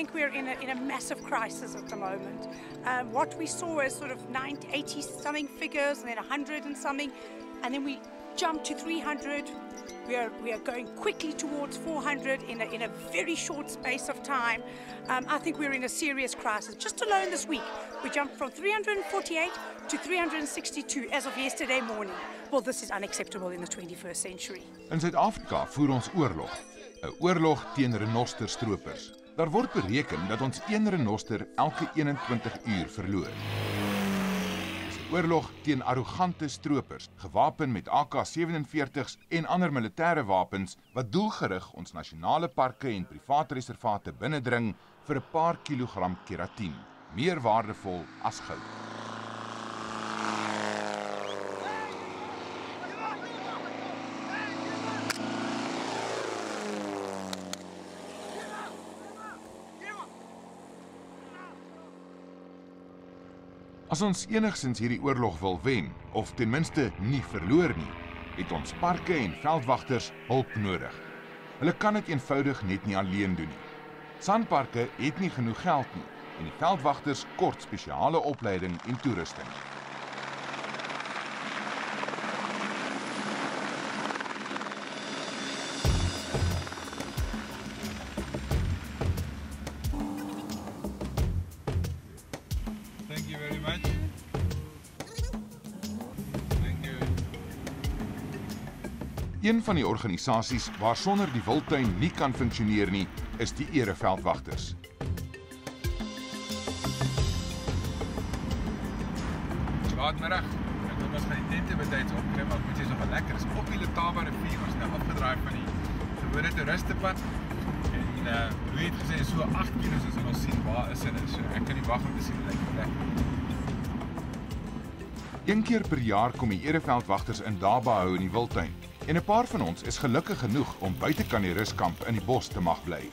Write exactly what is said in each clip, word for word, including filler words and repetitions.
think we're in a, in a massive crisis at the moment. Um, what we saw is sort of ninety, eighty something figures, and then one hundred and something, and then we jumped to three hundred. We are, we are going quickly towards four hundred in a, in a very short space of time. Um, I think we're in a serious crisis. Just alone this week, we jumped from three hundred forty-eight to three hundred sixty-two as of yesterday morning. Well, this is unacceptable in the twenty-first century. In Suid-Afrika voer ons oorlog. 'n Oorlog teen renosterstropers. Daar word bereken dat ons een renoster elke eenentwintig uur verloor. Dis 'n oorlog teen arrogante stropers, gewapen met A K sewenveertigs en ander militêre wapens wat doelgerig ons nasionale parke en private reservate binnendring vir 'n paar kilogram keratien, meer waardevol as goud. As ons enigstens hierdie oorlog wil wen, of ten minste nie verloor nie, het ons parke en veldwagters hulp nodig. Hulle kan dit eenvoudig net nie alleen doen nie. Sanparke het nie genoeg geld nie en die veldwagters kort spesiale opleiding en toerusting. Thank you very much. Thank you. Een van die organisasies waar sonder die wildtuin nie kan funksioneer nie, is die ereveldwagters. Goeiemiddag. Ek wil ons gaan die tente betyds opklim, maar moet jy so 'n lekker is op die Letaba rivier, ons nou afgedraai van die gewone toeristepad. En uh, hoe het gesê so agt kilo's as ons sien waar is dit. So ek kan nie wag om te sien hoe lyk dit. Een keer per jaar kom die ereveldwagters in Daba hou in die wildtuin. En 'n paar van ons is gelukkig genoeg om buite kan die ruskamp in die bos te mag bly.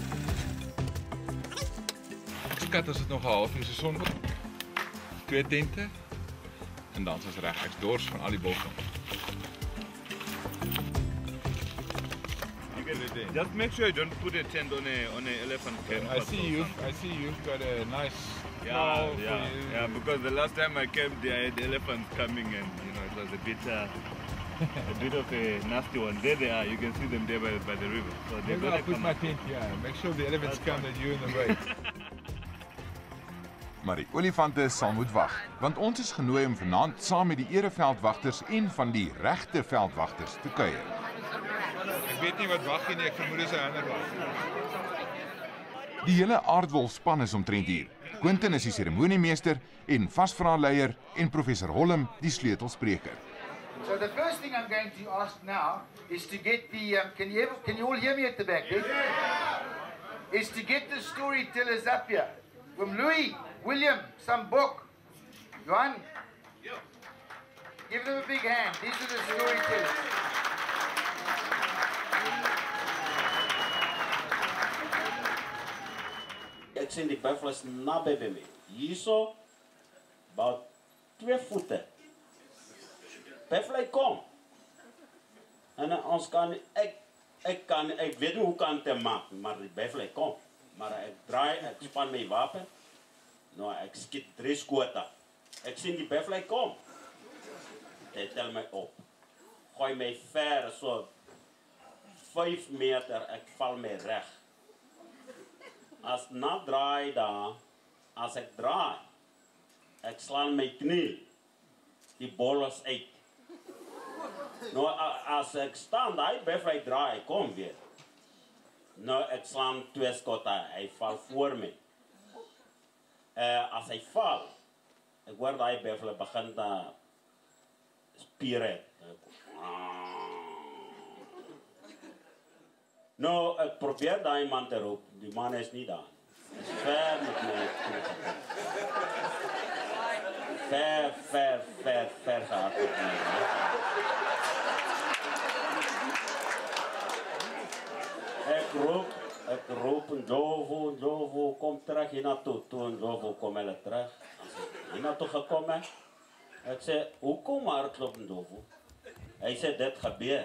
Skat, as dit nog 'n halfuur se son word. Twee tente. En dan is ons reg. Ek's dors van al die bosse. Just make sure you don't put a tent on a on a elephant camp. I see you. I see you've got a nice Yeah, small for yeah, you. yeah. Because the last time I came, there had elephants coming, and you know it was a bit, uh, a bit of a nasty one. There they are. You can see them there by, by the river. So they're Maybe gonna I'll put come my up. tent here. Make sure the elephants That's come and you in the way. Maar die olifante sal moet wag, want ons is genooi om vanaand saam met die ereveldwagters en van die regte veldwagters te kuier. Ek weet nie wat wag nie, ek vermoed dis 'n ander wag. Die hele aardwolfspan is omtrent hier. Quentin is die seremoniemeester en vasvraagleier en professor Holm die sleutelspreker. So the first thing I'm going to ask now is to get the, um, can you ever, can you all hear me at the back? Eh? Is to get the storytellers up here. From Louis, William, some book. Johan? Give them a big hand. These are the storytellers. Ek sien die buffel is naby by my. Hierso, about twee voete. Buffel kom. En ons kan, ek, ek kan, ek weet hoe kan te maak, maar die buffel kom. Maar ek draai, ek span my wapen. Nou, ek skiet drie skote. Ek sien die buffel kom. Hy tel my op. Gooi my ver, so vyf meter, ek val my reg. As na draai daar, as ek draai, ek slaan my knie, die bol is uit. Nou, as ek staan, die buffel draai, kom weer. Nou, ek slaan twee skotte, hy val voor my. Uh, as hy val, ek hoor die buffel begin te spiere. Nou, ek probeer die man te roep, die man is nie daar. Hy is ver met my. Ver, ver, ver, ver gehad met my. Ek roep, ek roep en Jovo, Jovo, kom terug hier naartoe. Toe en Jovo kom hulle terug. As ek hier naartoe gekom het, ek sê, hoekom hardloop en Jovo? Hy sê, dit gebeur.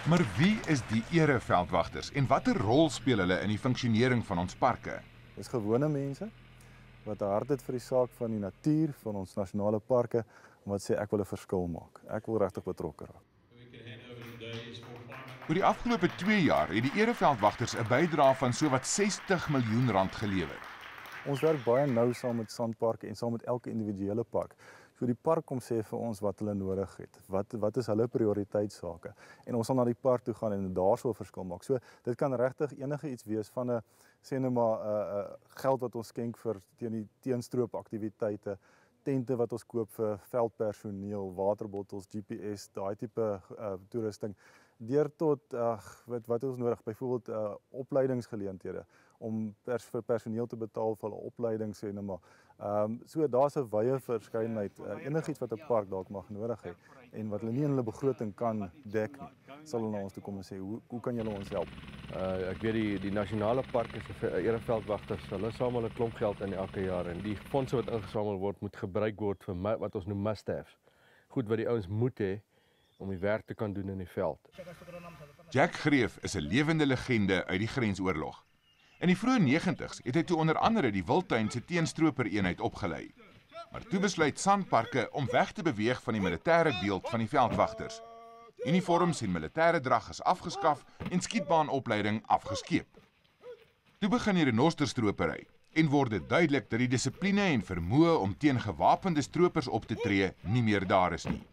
Maar wie is die ereveldwagters en watter rol speel hulle in die funksionering van ons parke? Dis gewone mense wat 'n hart het vir die saak van die natuur, van ons nasionale parke, en wat sê ek wil 'n verskil maak. Ek wil regtig betrokke raak. Oor die afgelope twee jaar het die ereveldwagters 'n bydrae van sowat sestig miljoen rand gelewer. Ons werk baie nou saam met Sanparks en saam met elke individuele park. So die park kom sê vir ons wat hulle nodig het. Wat wat is hulle prioriteitssake? En ons sal na die park toe gaan en daar so 'n verskil maak. So dit kan regtig enige iets wees van 'n sê net maar 'n uh, uh, geld wat ons skenk vir teen die teenstroopaktiwiteite, tente wat ons koop vir veldpersoneel, waterbottels, G P S, daai tipe uh, toerusting, deur tot ag wat wat is ons nodig, byvoorbeeld uh, opleidingsgeleenthede om pers, vir personeel te betaal vir hulle opleidings en nou maar. Ehm um, so daar's 'n wye verskeidenheid, uh, enigiets wat 'n park dalk mag nodig hê en wat hulle nie in hulle begroting kan dek nie, sal hulle na ons toe kom en sê hoe hoe kan julle ons help? Uh, ek weet die die nasionale park is 'n ereveldwagters, hulle samel 'n klomp geld in elke jaar en die fondse wat ingesamel word moet gebruik word vir my, wat ons noem must-haves. Goed wat die ouens moet hê om die werk te kan doen in die veld. Jack Greef is 'n lewende legende uit die Grensoorlog. In die vroeë negentigs het hy toe onder andere die Wildtuin se teenstroper-eenheid opgelei. Maar toe besluit Sanparks om weg te beweeg van die militêre beeld van die veldwagters. Uniforms en militêre drag is afgeskaf en skietbaanopleiding afgeskeep. Toe begin die renosterstropery en word dit duidelik dat die dissipline en vermoë om teen gewapende stropers op te tree nie meer daar is nie.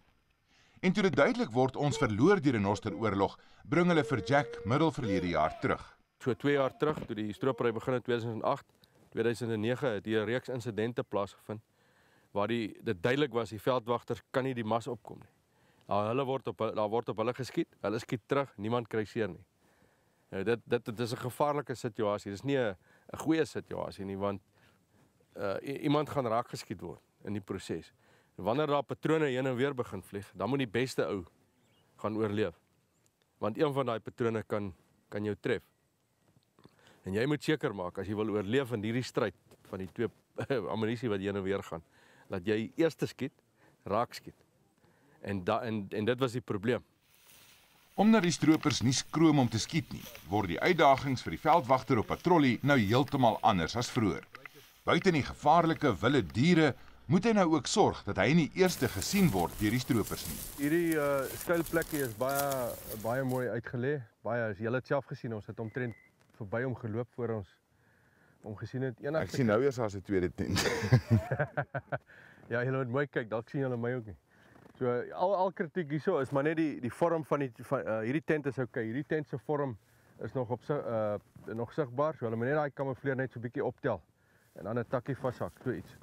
En toe dit duidelik word ons verloor die renosteroorlog, bring hulle vir Jack middel verlede jaar terug. So twee jaar terug, toe die stropery begin in twee duisend agt, twee duisend nege, het hier 'n reeks insidente plaasgevind waar die dit duidelik was die veldwagters kan nie die mas opkom nie. Nou, hulle word op daar word op hulle geskiet, hulle skiet terug, niemand kry seer nie. Nou, dit dit dit is 'n gevaarlike situasie. Dis nie 'n 'n goeie situasie nie want uh, iemand gaan raak geskiet word in die proses. Wanneer daar patrone heen en weer begin vlieg, dan moet die beste ou gaan oorleef. Want een van daai patrone kan kan jou tref. En jy moet seker maak as jy wil oorleef in hierdie stryd van die twee ammunisie wat heen en weer gaan, dat jy eers skiet, raak skiet. En da en en dit was die probleem. Omdat die stropers nie skroom om te skiet nie, word die uitdagings vir die veldwagter op patrollie nou heeltemal anders as vroeër. Buiten die gevaarlike wilde diere moet hy nou ook sorg dat hy nie eerste gesien word deur die stropers nie. Hierdie uh, skuilplekkie is baie baie mooi uitgelê. Baie as jy het self gesien, ons het omtrent verby hom geloop voor ons om gesien het enige. Ek sien nou eers as 'n tweede tent. Ja, julle moet mooi kyk, dalk sien julle my ook nie. So al al kritiek hierso is maar net die die vorm van die van uh, hierdie tent is okay. Hierdie tent se vorm is nog op sy uh nog sigbaar. So hulle moet net daai kamoufleer net so 'n bietjie optel en dan 'n takkie vashak, so iets.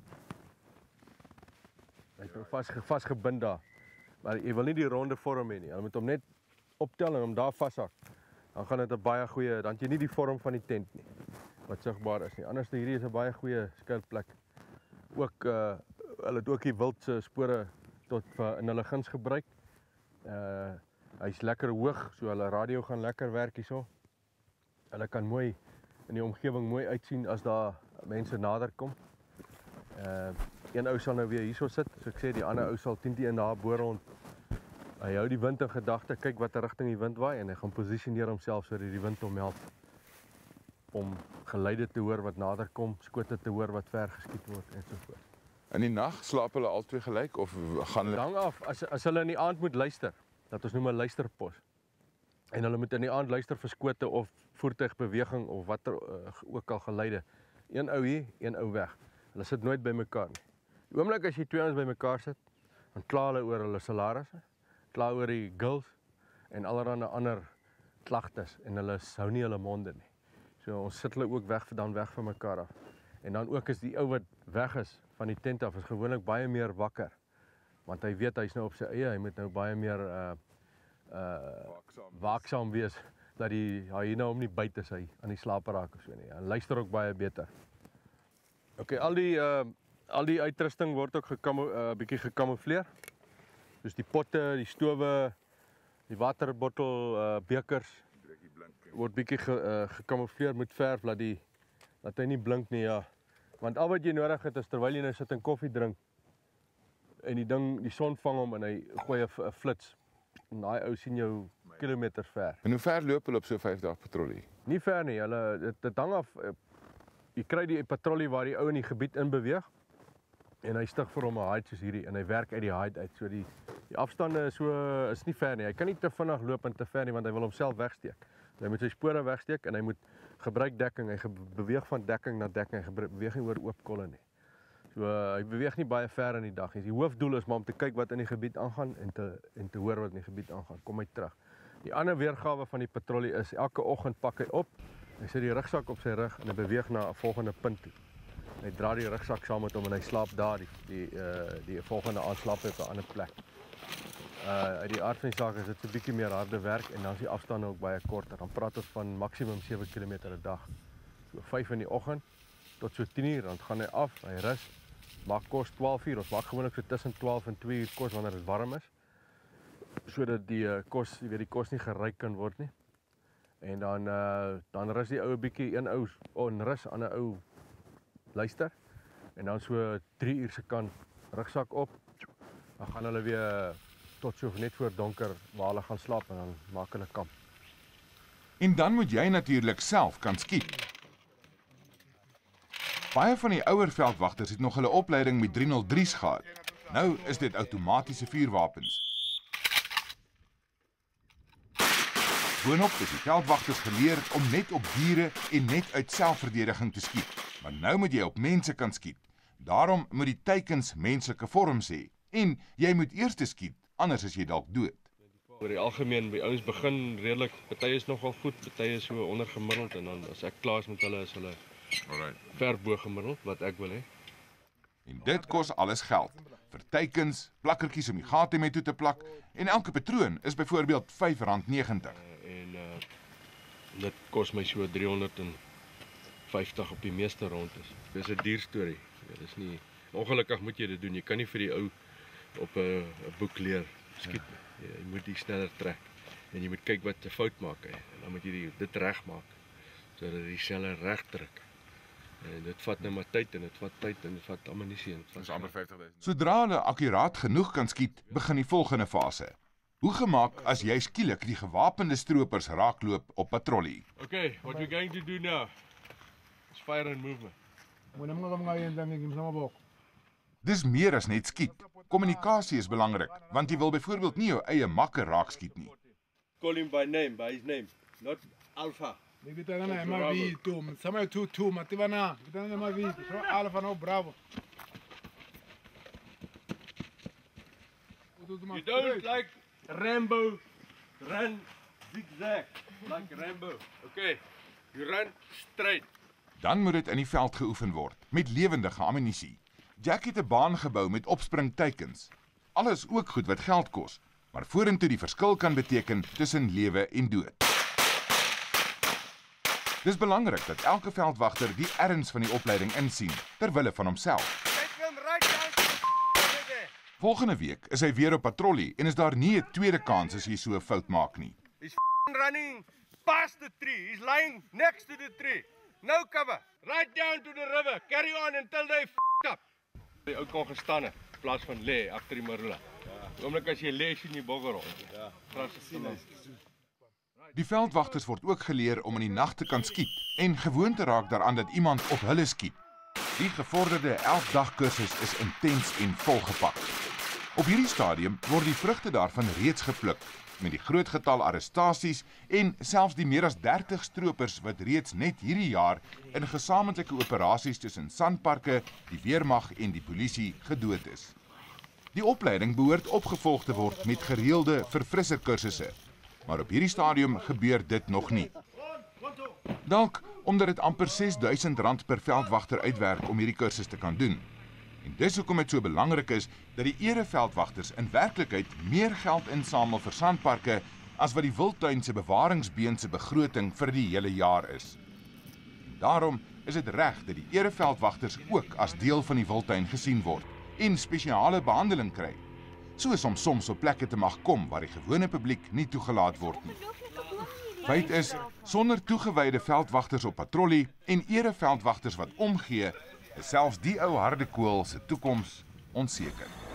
Hy is vas vasgebind daar. Maar jy wil nie die ronde vorm hê nie. Hulle moet hom net optel en hom daar vashak. Dan gaan dit 'n baie goeie, dan het jy nie die vorm van die tent nie wat sigbaar is nie. Anders hierdie is 'n baie goeie skuilplek. Ook uh hulle het ook die wild se spore tot uh, in hulle guns gebruik. Uh hy's lekker hoog, so hulle radio gaan lekker werk hierso. Hulle kan mooi in die omgewing mooi uitsien as daar mense nader kom. Uh een ou sal nou weer hierso sit, so ek sê die ander ou sal tien teen daar bo rond. Hy hou die wind in gedagte, kyk watter rigting die wind waai en hy gaan posisioneer homself sodat die wind hom help om geluide te hoor wat nader kom, skote te hoor wat ver geskiet word en so voort. In die nag slaap hulle albei gelyk of gaan hulle Hang af as as hulle in die aand moet luister, dat ons noem 'n luisterpos. En hulle moet in die aand luister vir skote of voertuigbeweging of watter uh, ook al geluide. Een ou hier, een ou weg. Hulle sit nooit by mekaar nie. Die oomblik as jy twee ouens by mekaar sit, dan kla hulle oor hulle salarisse, kla oor die gills en allerlei ander klagtes en hulle hou nie hulle monde nie. So ons sit hulle ook weg dan weg van mekaar af. En dan ook is die ou wat weg is van die tent af is gewoonlik baie meer wakker. Want hy weet hy's nou op sy eie, hy moet nou baie meer uh uh waaksaam wees dat die hyena hom nie byt as hy aan die slaap raak of so nie. Hy luister ook baie beter. OK, al die uh al die uitrusting word ook gekamo uh bietjie gekamoufleer. Soos die potte, die stowe, die waterbottel, uh bekers word bietjie ge, uh, gekamoufleer met verf laat die dat hy nie blink nie, ja. Want al wat jy nodig het is terwyl jy nou sit en koffie drink en die ding, die son vang hom en hy gooi 'n flits. En daai ou sien jou kilometer ver. En hoe ver loop hulle op so vyf dae patrollie? Nie ver nie, hulle dit, dit hang af. Jy kry die patrollie waar die ou in die gebied in beweeg en hy stig vir hom 'n hide soos hierdie en hy werk uit die hide uit. So die die afstande is so is nie ver nie. Hy kan nie te vinnig loop en te ver nie want hy wil homself wegsteek. Hy moet sy spore wegsteek en hy moet gebruik dekking. Hy beweeg van dekking na dekking. Hy beweeg nie oor oop kolle nie. So uh, hy beweeg nie baie ver in die dag nie. Die hoofdoel is maar om te kyk wat in die gebied aangaan en te en te hoor wat in die gebied aangaan. Kom hy terug. Die ander weergawe van die patrollie is elke oggend pak hy op. Hy sit die rugsak op sy rug en hy beweeg na 'n volgende punt toe. Hy dra die rugsak saam met hom en hy slaap daar. Die die uh, die volgende aand slaap hy op 'n ander plek. Uh uit die aard van die saak is dit 'n bietjie meer harde werk en dan is die afstande ook baie korter. Dan praat ons van maksimum sewe kilometer 'n dag. So vyf in die oggend tot so tien uur, dan gaan hy af, hy rus, maak kos twaalf uur. Ons maak gewoonlik so tussen twaalf en twee uur kos wanneer dit warm is. Sodat die uh, kos, jy weet die kos nie geryk kan word nie. En dan uh dan rus die ou 'n bietjie, een ou on rus, ander ou luister. En dan so drie uur se kant rugsak op. Dan gaan hulle weer tot so net voor donker waar hulle gaan slaap en dan maak hulle kamp. En dan moet jy natuurlik self kan skiet. Baie van die ouer veldwagters het nog hulle opleiding met driehonderddrie's gehad. Nou is dit outomatiese vuurwapens. Boonop is die veldwagters geleer om net op diere en net uit selfverdediging te skiet. Maar nou moet jy op mense kan skiet. Daarom moet die teikens menslike vorms hê. En jy moet eers skiet, anders is jy dalk dood. Oor die algemeen, by ouens begin redelik, party is nogal goed, party is so ondergemiddeld en dan as ek klaar is met hulle is hulle Alright. ver bo gemiddeld wat ek wil hê. En dit kos alles geld. Vir teikens, plakkertjies om die gate mee toe te plak en elke patroon is byvoorbeeld vyf rand negentig. En uh, dit kos my so driehonderd vyftig op die meeste rond is. Dis 'n duur storie. Ja, dis nie ongelukkig moet jy dit doen. Jy kan nie vir die ou op 'n boek leer skiet nie. Ja. Jy moet die sneller trek en jy moet kyk wat 'n fout maak hy. En dan moet jy die, dit reg maak sodat die selle reg trek. En dit vat nou maar tyd en dit vat tyd en dit vat ammunisie en dit vat amper vyftig duisend. Sodra hulle akkuraat genoeg kan skiet, begin die volgende fase. Hoe gemaak as jy skielik die gewapende stroopers raakloop op patrollie? Okay, what we're going to do now is fire and movement. Dis meer as net skiet. Kommunikasie is belangrik, want jy wil byvoorbeeld nie jou eie makker raak skiet nie. Call him by name, by his name, not Alpha. You don't like Rambo, run zigzag, like Rambo. Okay, you run straight. Dan moet dit in die veld geoefen word, met lewendige ammunisie. Jack het 'n baan gebou met opspringteikens. Alles ook goed wat geld kos, maar vorentoe die verskil kan beteken tussen lewe en dood. Dis belangrik dat elke veldwagter die erns van die opleiding insien, ter wille van homself. Volgende week is hy weer op patrollie en is daar nie 'n tweede kans as jy so 'n fout maak nie. He's running past the tree, he's lying next to the tree. No cover, right down to the river, carry on until they f***ed up. Die ou kon gestaan het, in plaas van lê agter die marula. Ja. Oomblik as jy lê, sien jy bogger rond. Ja. Die veldwagters word ook geleer om in die nag te kan skiet en gewoon te raak daaraan dat iemand op hulle skiet. Die gevorderde elf dag kursus is intens en volgepak. Op hierdie stadium word die vrugte daarvan reeds gepluk met die groot getal arrestasies en selfs die meer as dertig stroopers wat reeds net hierdie jaar in gesamentlike operasies tussen Sanparke, die weermag en die polisie gedood is. Die opleiding behoort opgevolg te word met gereelde verfrisser kursusse, maar op hierdie stadium gebeur dit nog nie. Dalk omdat dit amper ses duisend rand per veldwagter uitwerk om hierdie kursus te kan doen. En dis hoekom dit so belangrik is dat die ereveldwagters in werklikheid meer geld insamel vir Sanparke as wat die Wildtuin se bewaringsbeen se begroting vir die hele jaar is. En daarom is dit reg dat die ereveldwagters ook as deel van die Wildtuin gesien word en spesiale behandeling kry, soos om soms op plekke te mag kom waar die gewone publiek nie toegelaat word nie. Feit is, sonder toegewyde veldwagters op patrollie en ereveldwagters wat omgee, is selfs die ou harde koel se toekoms onseker.